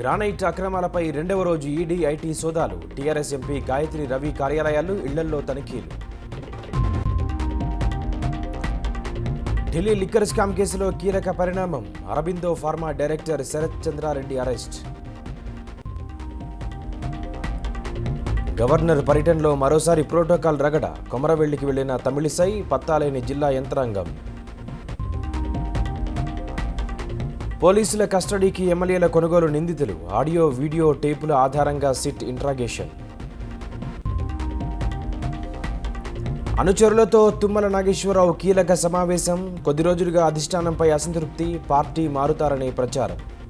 Granite అక్రమాలపై రెండవ రోజు ఈడీ ఐటీ సోదాలు. టీఆర్ఎస్ ఎంపీ గాయత్రి రవి కార్యాలయాలు, ఇళ్లల్లో తనిఖీలు. ఢిల్లీ లిక్కర్ స్కామ్ కేసులో కీలక పరిణామం. Aurobindo pharma director Sarath Chandra Reddy arrest. Governor పర్యటనలో మరోసారి ప్రోటోకాల్ రగడ. కొమరవెల్లికి వెళ్లిన తమిళిసై, పత్తాలేని జిల్లా యంత్రాంగం. పోలీసుల కస్టడీకి ఎమ్మెల్యేల కొనుగోలు నిందితులు. ఆడియో వీడియో టేపుల ఆధారంగా సిట్ ఇంట్రాగేషన్. అనుచరులతో తుమ్మల నాగేశ్వరరావు కీలక సమావేశం. కొద్ది రోజులుగా అధిష్టానంపై అసంతృప్తి, పార్టీ మారుతారనే ప్రచారం.